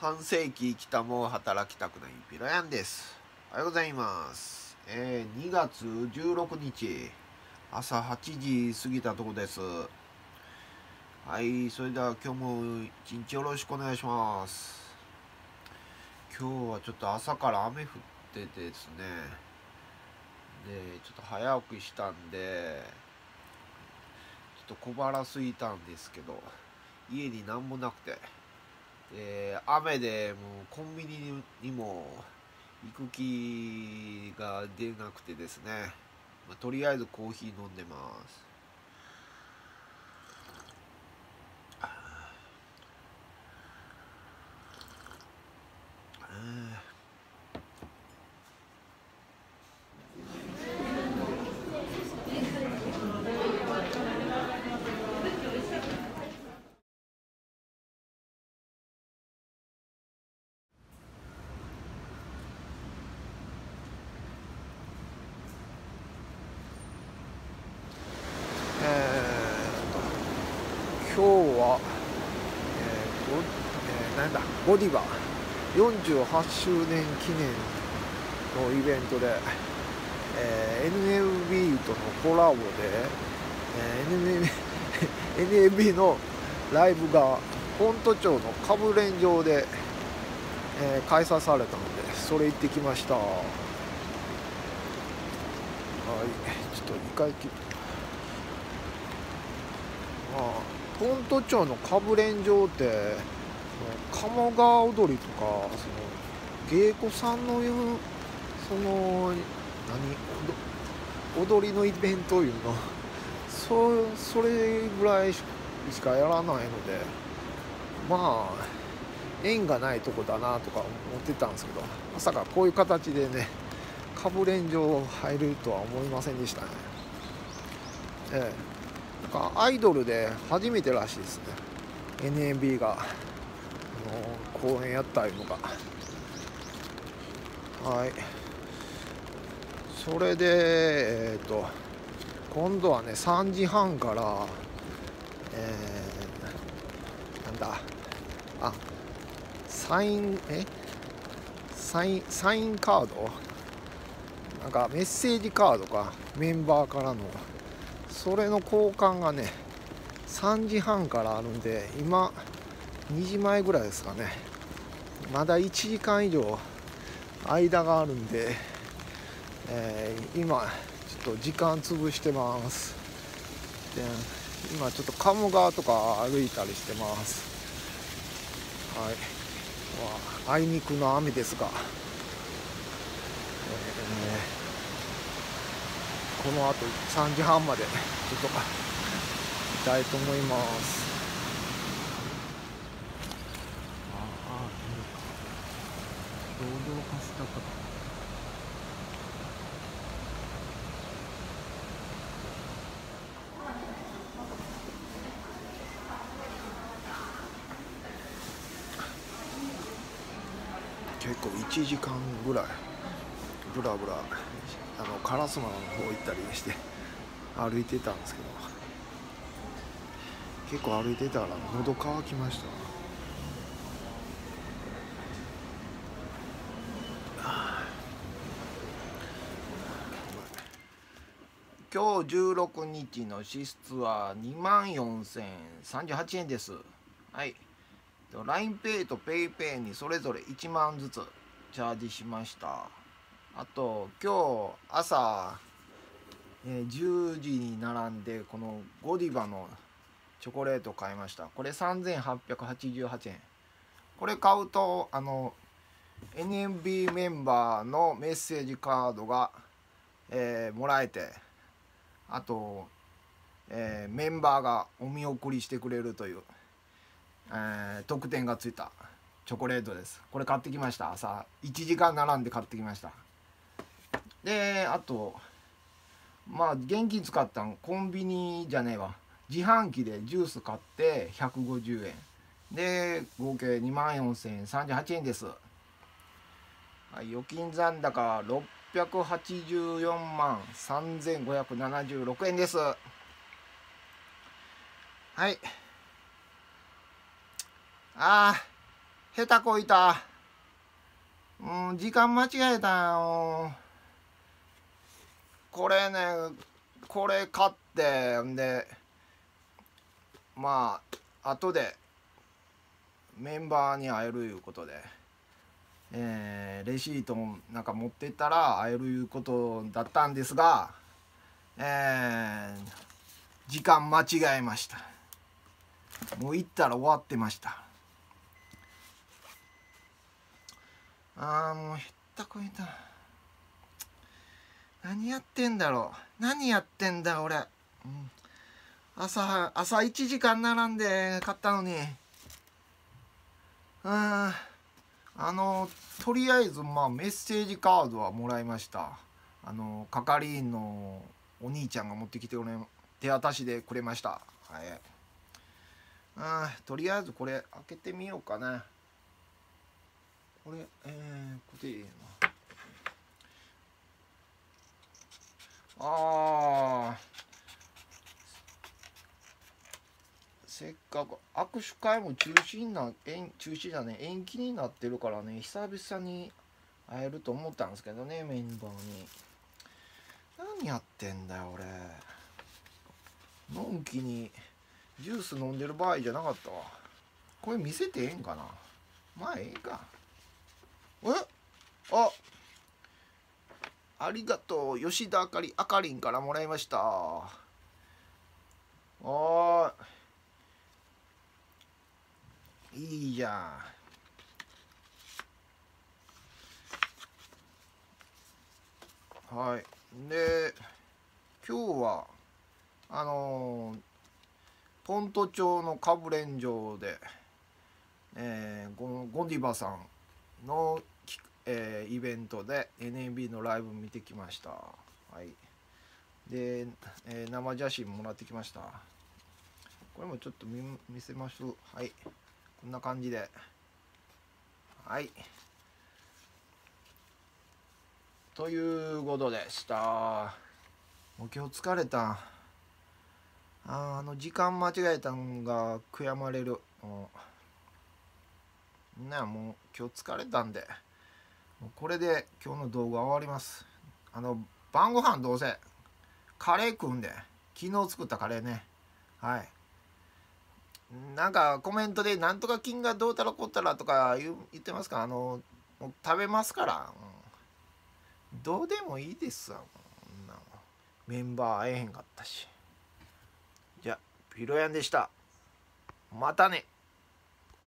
半世紀生きたも働きたくないピロヤンです。おはようございます。2月16日朝8時過ぎたとこです。はい、それでは今日も一日よろしくお願いします。今日はちょっと朝から雨降っててですね、でちょっと早起きしたんでちょっと小腹空いたんですけど、家に何もなくて、雨でもうコンビニにも行く気が出なくてですね、とりあえずコーヒー飲んでます。今日は、なんだゴディバ48周年記念のイベントで、NMB とのコラボで、NMB のライブが本都町のカブレン場で、開催されたのでそれ行ってきました。はい、ちょっと一回本都町のカブレン場って鴨川踊りとか芸妓さんのいう踊りのイベントいうのそれぐらいしかやらないので、まあ縁がないとこだなとか思ってたんですけど、まさかこういう形でねカブレン場入るとは思いませんでしたね。なんかアイドルで初めてらしいですね、 NMB が公演やったいうのが。はい、それで今度はね3時半から、なんだサインカード、なんかメッセージカードかメンバーからのそれの交換がね3時半からあるんで、今2時前ぐらいですかね。まだ1時間以上間があるんで、今ちょっと時間潰してます。で今ちょっと鴨川とか歩いたりしてます。はい、あいにくの雨ですが、このあと3時半までちょっといたいと思います。驚かしたか結構1時間ぐらいブラブラ烏丸の方行ったりして歩いてたんですけど、結構歩いてたら喉乾きました。今日16日の支出は24,038円です。はい、LINEPay と PayPay にそれぞれ1万ずつチャージしました。あと今日朝、10時に並んでこのゴディバのチョコレート買いました。これ3888円。これ買うとNMB メンバーのメッセージカードが、もらえて、あと、メンバーがお見送りしてくれるという、特典がついたチョコレートです。これ買ってきました。朝1時間並んで買ってきました。であと現金使ったんコンビニじゃねえわ、自販機でジュース買って150円で合計24,038円です。はい、預金残高684万3576円です。はい、 下手こいた。時間間違えたよ。これね、これ買ってんで、まあ後でメンバーに会えるいうことで、レシートもなんか持ってったら会えるいうことだったんですが、時間間違えました。もう行ったら終わってました。もうへったこいた。何やってんだろう。何やってんだ俺。朝1時間並んで買ったのに。とりあえずまあメッセージカードはもらいました。係員のお兄ちゃんが持ってきて手渡しでくれました。はい。とりあえずこれ開けてみようかな。これこれでいいな。せっかく握手会も中止じゃね延期になってるからね、久々に会えると思ったんですけどね、メンバーに。何やってんだよ俺。のんきにジュース飲んでる場合じゃなかったわ。これ見せてええんかな。まあええか。ありがとう。吉田あかりんからもらいました。いいじゃん。はい。で今日はポント町のかぶれん城で、ゴディバさんの、イベントで NMB のライブ見てきました。はい。で、生写真もらってきました。これもちょっと見せます。はい。こんな感じで。はい。ということでした。もう今日疲れた。時間間違えたんが悔やまれる。もう今日疲れたんで、もうこれで今日の動画終わります。晩ご飯どうせカレー食うんで、昨日作ったカレーね。はい。なんかコメントでなんとか金がどうたらこうたらとか言ってますか。もう食べますから、どうでもいいですわ。メンバー会えへんかったし。じゃあピロヤンでした。またね。